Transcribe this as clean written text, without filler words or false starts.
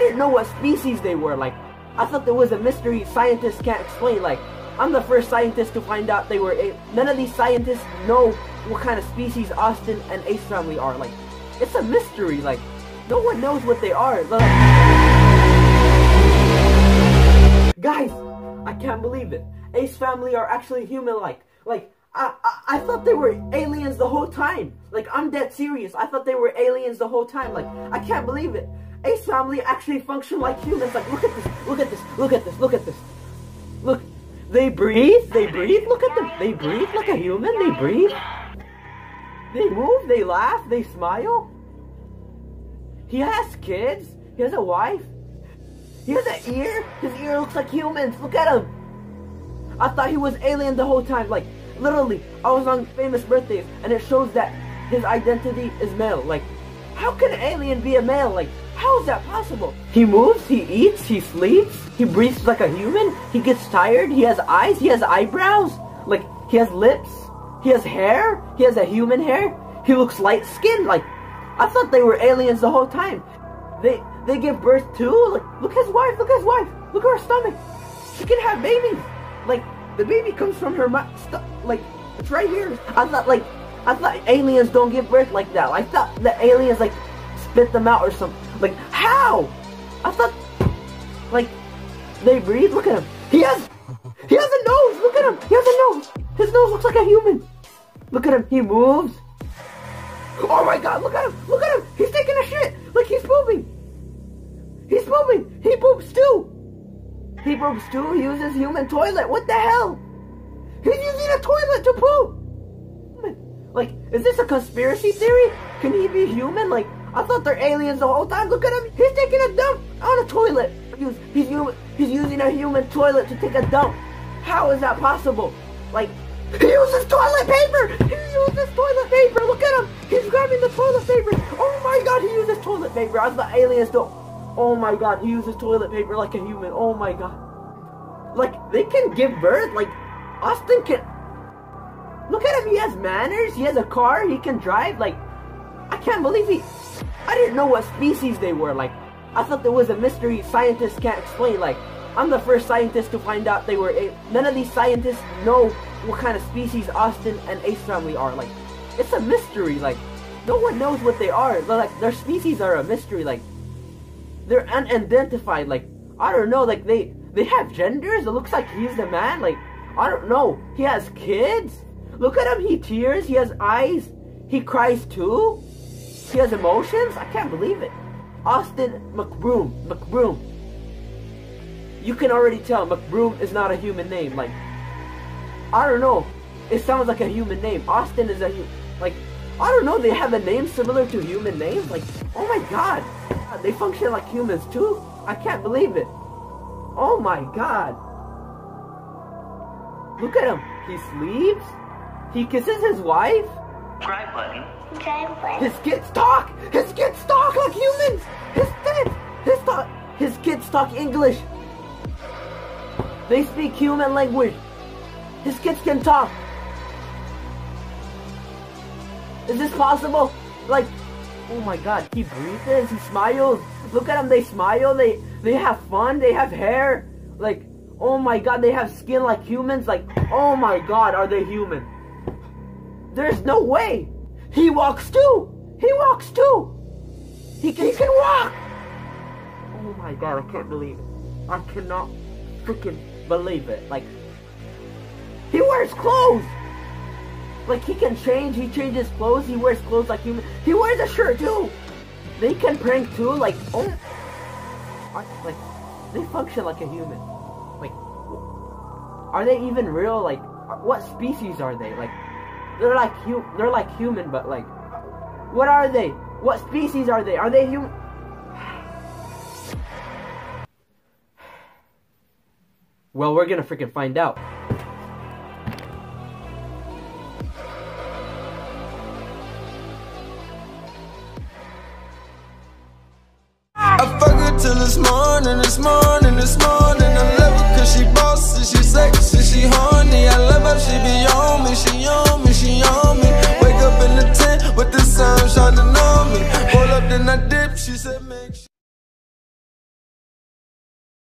didn't know what species they were. Like, I thought there was a mystery scientists can't explain. Like, I'm the first scientist to find out they were none of these scientists know what kind of species Austin and Ace family are. Like, it's a mystery. Like, no one knows what they are. Like, guys, I can't believe it. Ace family are actually human-like. Like, I thought they were aliens the whole time. Like, I'm dead serious. I thought they were aliens the whole time. Like, I can't believe it. Ace family actually function like humans. Like, look at this, look at this, look at this, look at this. Look, they breathe, look at them. They breathe like a human, they breathe. They move, they laugh, they smile. He has kids, he has a wife. He has an ear, his ear looks like humans, look at him. I thought he was alien the whole time. Like, literally, I was on Famous Birthdays and it shows that his identity is male. Like, how can an alien be a male? Like, how is that possible? He moves, he eats, he sleeps, he breathes like a human, he gets tired, he has eyes, he has eyebrows, like, he has lips, he has hair, he has a human hair, he looks light-skinned. Like, I thought they were aliens the whole time. They give birth too. Like, look at his wife, look at his wife, look at her stomach. She can have babies. Like, the baby comes from her like, it's right here. I thought aliens don't give birth like that. I thought the aliens, like, spit them out or something. Like, how? I thought, like, they breathe. Look at him. He has a nose. Look at him. He has a nose. His nose looks like a human. Look at him. He moves. Oh my God, look at him. Look at him. He's taking a shit. Like, he's pooping. He's pooping. He poops too. He poops too. He uses human toilet. What the hell? He's using a toilet to poop. Like, is this a conspiracy theory? Can he be human? Like, I thought they're aliens the whole time. Look at him. He's taking a dump on a toilet. He's using a human toilet to take a dump. How is that possible? Like, he uses toilet paper. He uses toilet paper. Look at him. He's grabbing the toilet paper. Oh my God, he uses toilet paper. I thought aliens don't. Oh my God, he uses toilet paper like a human. Oh my God. Like, they can give birth. Like, Austin can. Look at him. He has manners. He has a car. He can drive. Like, I can't believe I didn't know what species they were. Like, I thought there was a mystery scientists can't explain. Like, I'm the first scientist to find out they were none of these scientists know what kind of species Austin and Ace family are. Like, it's a mystery. Like, no one knows what they are. Like, their species are a mystery. Like, they're unidentified. Like, I don't know. Like, they have genders. It looks like he's the man. Like, I don't know. He has kids. Look at him. He tears. He has eyes. He cries too. He has emotions. I can't believe it. Austin McBroom. You can already tell McBroom is not a human name. Like, I don't know. It sounds like a human name. Austin is like, I don't know. They have a name similar to human names. Like, oh my God. They function like humans too. I can't believe it. Oh my God. Look at him. He sleeps. He kisses his wife. Try button. His kids talk. His kids talk like humans. His kids talk English. They speak human language. His kids can talk. Is this possible? Like, oh my God, he breathes, he smiles. Look at them, they smile, they have fun, they have hair. Like, oh my God, they have skin like humans. Like, oh my God, are they human? There's no way. He walks too. He walks too. He can walk. Oh my God, I can't believe it. I cannot freaking believe it. Like, he wears clothes. Like, he can change. He changes clothes. He wears clothes like human. He wears a shirt too. They can prank too. Like, oh, like, they function like a human. Like, are they even real? Like, what species are they? Like, they're like human, but like, what are they? What species are they? Are they human? Well, we're gonna freaking find out. I fuck her till this morning. I love her cause she bossy, she sexy, she horny. I love her, she be on me, she on me. Wake up in the tent with the sun shining on me. Roll up then I